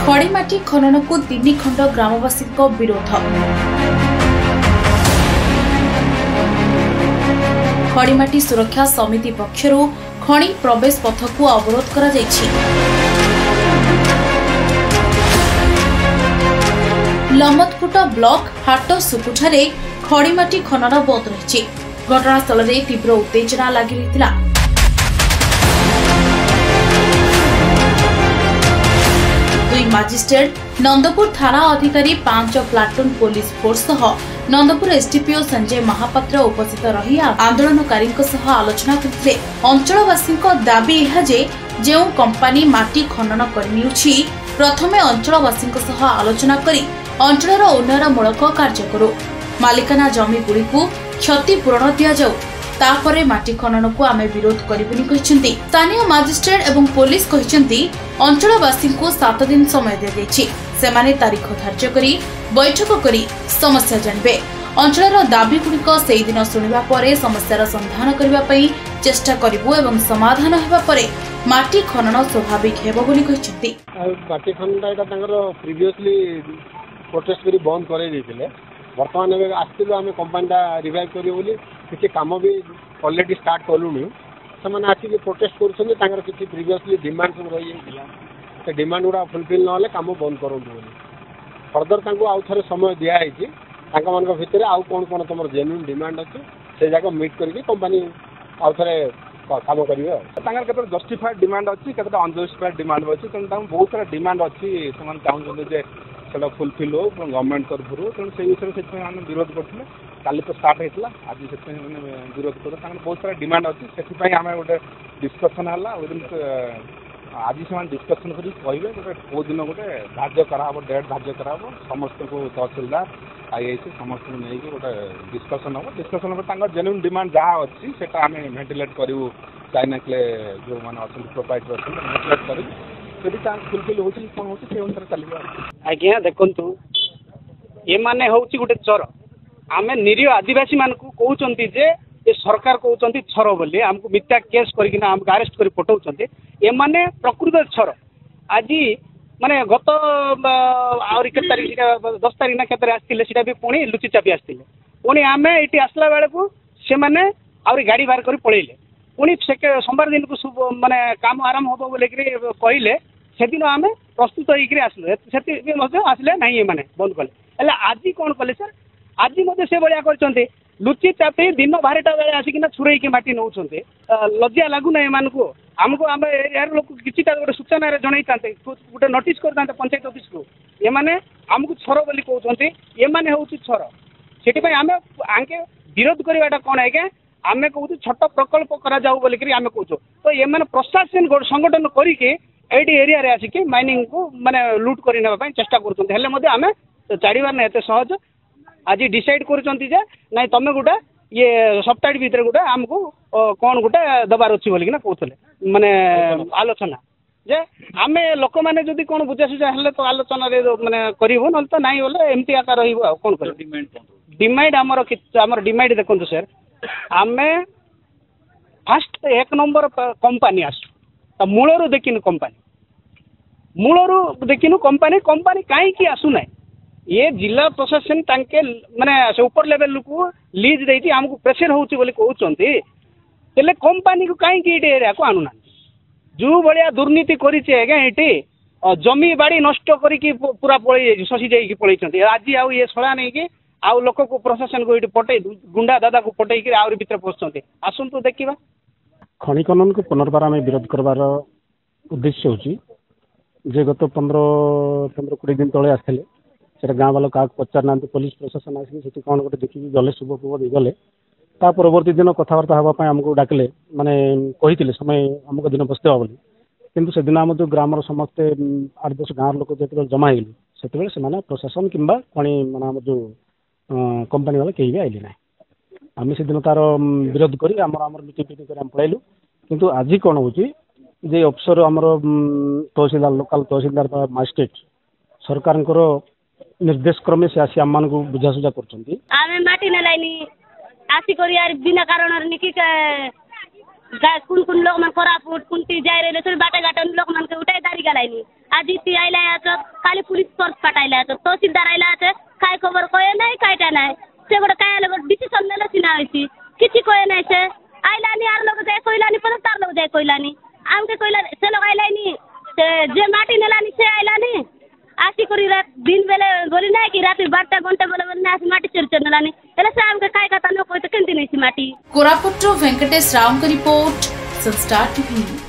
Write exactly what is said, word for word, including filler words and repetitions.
खड़ीमाटी खनन को तीन खंड ग्रामवासी विरोध। खड़ीमाटी सुरक्षा समिति पक्षरु खणी प्रवेश पथ को अवरोध करा जायछि। लमतकुट ब्लॉक हाट सुकुठारे खड़ीमाटी खनन बंद रही। घटनास्थल में तीव्र उत्तेजना लगी रही। दुई मजिस्ट्रेट नंदपुर थाना अधिकारी पांच प्लाटून पुलिस फोर्स सह नंदपुर एसडीपीओ संजय महापात्र उपस्थित रही आंदोलनकारी आलोचना करते। अंचलवासी दाबी यह जे जो कंपानी माटी खनन करनिउछि प्रथमे अंचलवासी आलोचना करी अंचलर उन्नयनमूलक कार्य करू। मालिकाना जमी गुड़ी को क्षतिपूरण दि जाऊ तापरे माटी खनन को आमे विरोध करिबुनी कहिसेंती। स्थानीय मजिस्ट्रेट एवं पुलिस कहिसेंती अंचलवासी को सात दिन समय दे देछि। सेमाने तारीख धार्य करी बैठक करी समस्या जानबे। अंचलर दाबी गुड़िक सेही दिन सुनिबा परे समस्यार समाधान करबा पई चेष्टा करिबु एवं समाधान हेबा परे माटी खनन स्वाभाविक हेबो बोली कहिसेंती। माटी खननटा एटा तांगर प्रीवियसली प्रोटेस्ट करी बंद करे दिथिले। वर्तमान एबे आस्तिलु आमे कंपनीटा रिवाइव करियो बोली किछि काम भी ऑलरेडी स्टार्ट कलुनी। सेमाने आसी प्रोटेस्ट करूछन तांगर किछि प्रीवियसली डिमांड सब रही गेला ते डिमांड गुडा फुलफिल न होले काम बंद करंतु बोली फर्दर तांको आउ थरे समय दिया हैछि। तांका मानक भितरे आउ कोन कोन तमर जेन्युइन डिमांड अछि से जाको मीट करके कंपनी आउ थरे काम करिवे। तांगर केते जस्टिफाइड डिमांड अछि केते अनजस्टिफाइड डिमांड अछि तेन तां बहुत सारा डिमांड अछि समान चाहउछन जे सेटा फुलफिल हो गवर्नमेंट तरफ तेणु से विषय से आम विरोध करते। काली तो स्टार्ट होता आज से विरोध कर बहुत सारा डिमांड अच्छी से आम गोटे डिस्कसन है आज से डिस्कसन कर कहे गोटे कौ दिन गोटे धार्य कराब डेट धार्य कराब समस्त को तहसिलदार आईआईसी समस्त को नहीं गोटे डिस्कसन हम डिस्कसन जेन्युइन डिमांड जहाँ अच्छी से आम भेंटिलेट करूँ चाइना क्ले जो मैंने अच्छा प्रोपाइटर अच्छे भेंटिलेट कर फुलफिल हो कौन हो अनुसार चलो। आज्ञा देखु ये माने हूँ गोटे चोर आम निरीह आदिवासी मान कहते जे ये सरकार कहते छर बोली आमको मिथ्या केस करना आमको आरेस्ट कर पठाउछन्ते। ये माने प्रकृत छर आज माने गत आउरी के तारीख दस तारीख ना केतरे आस्तिले सेटा भी पुणी लुचि चापी आस्तिले पुणी आम ये आसला बेले को से माने आउरी गाड़ी बाहर कर पळेले पुणी सोमवार दिन को माने काम आरंभ हम बोले कहले से दिन आम प्रस्तुत होकर आसलु से आसले ना ये माने बंद कले आज कौन कले सर आज से भाया कर लुचि चापी दिन बारटा बेले आसिकिना छुरई माटी नौ लज्जा लगुना एमान को आमको आम यार लोक कि गोटे सूचना जन गोटे नोटिस करता पंचायत ऑफिस को ये माने आमको छर बोली कहते ये माने हूँ छर से आम आगे विरोध करवाटा कौन है आम कहूँ छोट प्रकल्प करा जाऊ बोलिक आम कहूँ तो ये माने प्रशासन संगठन करके एरिया रे आसिक माइनिंग को माने लुट करने चेष्टा करें आम छाड़बार ना एत सहज आज डिसाइड कर ना तुम गोटे ये सप्ताह भितर गोटे आमको कौन गोटे दबार अच्छी बोलिकिना कहते माने आलोचना जे आम लोक मैंने जदि कौन बुझासुझा हेल्ले तो आलोचना माने करूँ ना तो नाई बोले एमती आका रहा कौन कर डिमांड आमर आमर डिमांड देखो सर आम फास्ट एक नंबर कंपनी आस मूलर देखिनु कंपनी मूलर देखिनु कंपनी कंपनी कहीं आसुना ये जिला प्रशासन तांके माने से ऊपर लेवल को लीज देती आमको प्रेशर होउची बोली कहउचंती तेले कंपनी को कहीं ये एरिया को आनुना जो भाया दुर्नीति करिचे आज्ञा एटी जमी बाड़ी नष्ट करिकी पूरा पळै शशि जाइकी पळैचंती आज आउ ये सळा नहीं कि आउ लोक को प्रशासन को ये पटै गुंडा दादा को पटै कि आउरी भीतर पहुंचते आसंतु देखिबा। खनि खनन को पुनर्बार आम विरोध करवार उद्देश्य होची जे गत पंद्रह पंद्रह कोड़े दिन तले आसते से गाँव वालों क्या पचार ना पुलिस प्रशासन आसिक कौन गोटे देखिए गले शुभ पूर्व दे गले ता परवर्ती दिन कथबार्ता हाँपाई आमको डाकिले माने कही समय अमुक दिन बसते बोली किंतु से दिन आम जो ग्रामर समस्ते आठ दस गाँव लोक जो जमा होगले से प्रशासन कि खनि मान जो कंपनी वाले कहीं भी आइले ना आम से दिन तार विरोध करी आमर आमर मीटिंग फिटिंग कर पलैलु किंतु आज कौन हो अफसर आमर तहसीलदार लोकल तहसीलदार मजिस्ट्रेट सरकार निर्देश क्रमे से आसी आम को बुझासुझा कर आसिक बिना कारण निकी कुन कुन लोक मन कोरापुट कुंती जाय रे बाटे घाट लोक मन के उठाई दारी गलाइनी आज इति आइला पुलिस फोर्स पटाइला तो तहसीलदार आइला है काय खबर कहे नहीं काईटा नहीं से गोटे काय लोग डिसीजन नेले सिना होइसी किछि कहे नहीं से आइलानी आर लोग जाय कोइलानी पर तार लोग जाय कोइलानी आमके कोइला से लोग आइलानी से जे माटी नेलानी से आइलानी आसी करी रात दिन बेले बोली नहीं कि रात बारटा घंटा बेले बोली आसी माटी चोरी चोरी नेलानी एला से आमके काय कथा न कोइ तो केंति नहीं सी माटी कोरापुट वेंकटेश राव का रिपोर्ट सनस्टार टीवी।